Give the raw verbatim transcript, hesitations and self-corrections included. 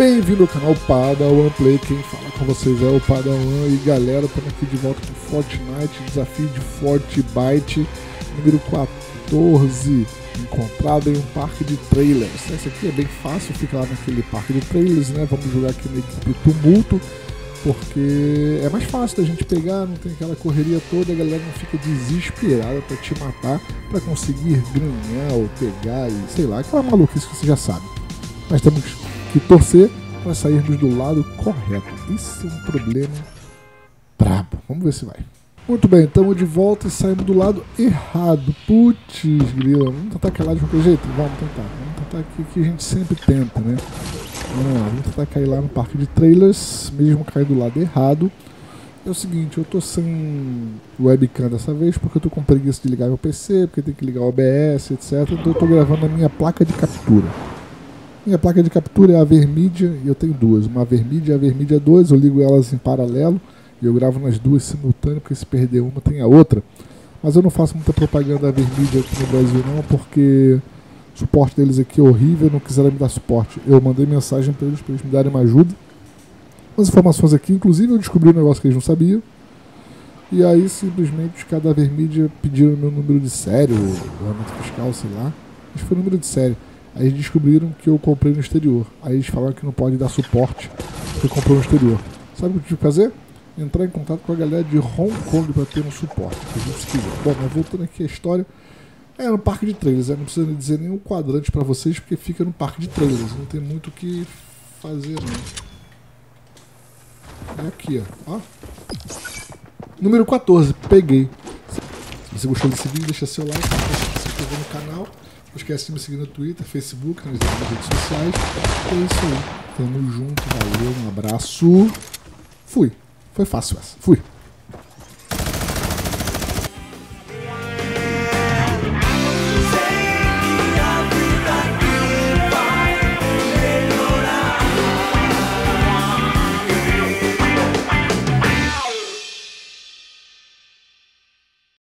Bem-vindo ao canal Padawan Play, quem fala com vocês é o Padawan. E galera, estamos aqui de volta com Fortnite, desafio de Fortbyte número quatorze, encontrado em um parque de trailers. Esse aqui é bem fácil, fica lá naquele parque de trailers, né? Vamos jogar aqui na equipe Tumulto, porque é mais fácil da gente pegar, não tem aquela correria toda, a galera não fica desesperada para te matar, para conseguir ganhar ou pegar e sei lá, aquela maluquice que você já sabe. Mas temos que torcer para sairmos do lado correto. Isso é um problema brabo. Vamos ver se vai. Muito bem, estamos de volta e saímos do lado errado. Putz, grila, vamos tentar cair lá de qualquer jeito? Vamos tentar. Vamos tentar aqui que a gente sempre tenta, né? Vamos lá, vamos tentar cair lá no parque de trailers, mesmo cair do lado errado. É o seguinte, eu tô sem webcam dessa vez porque eu tô com preguiça de ligar meu P C, porque tem que ligar o O B S, etcétera. Então eu tô gravando a minha placa de captura. Minha placa de captura é a Avermedia e eu tenho duas. Uma Avermedia e a Avermedia dois, eu ligo elas em paralelo e eu gravo nas duas simultâneas, porque se perder uma tem a outra. Mas eu não faço muita propaganda da Avermedia aqui no Brasil não, porque o suporte deles aqui é horrível, não quiseram me dar suporte. Eu mandei mensagem para eles, para eles me darem uma ajuda. Umas informações aqui, inclusive eu descobri um negócio que eles não sabiam. E aí simplesmente os caras da Avermedia pediram meu número de série, ou regulamento fiscal, sei lá. Acho que foi o número de série. Aí eles descobriram que eu comprei no exterior. Aí eles falaram que não pode dar suporte porque comprou no exterior. Sabe o que eu tive que fazer? Entrar em contato com a galera de Hong Kong para ter um suporte, se quiser. Bom, mas voltando aqui a história, é no parque de trailers. Não precisa dizer nenhum quadrante para vocês, porque fica no parque de trailers. Não tem muito o que fazer, não. É aqui, ó. ó. Número quatorze, peguei. Se você gostou desse vídeo, deixa seu like, se inscrever no canal. Não esquece de me seguir no Twitter, Facebook, nas redes sociais. É isso aí. Tamo junto, valeu, um abraço. Fui. Foi fácil essa. Fui.